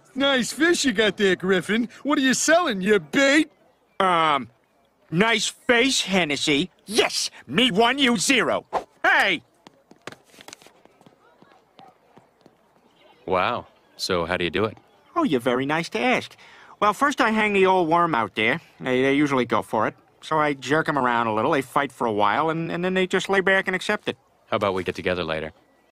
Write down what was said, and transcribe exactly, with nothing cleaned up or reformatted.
Nice fish you got there, Griffin. What are you selling, you bait? Um, nice face, Hennessy. Yes, me one, you zero. Hey! Wow. So how do you do it? Oh, you're very nice to ask. Well, first I hang the old worm out there. They, they usually go for it. So I jerk them around a little, they fight for a while, and, and then they just lay back and accept it. How about we get together later?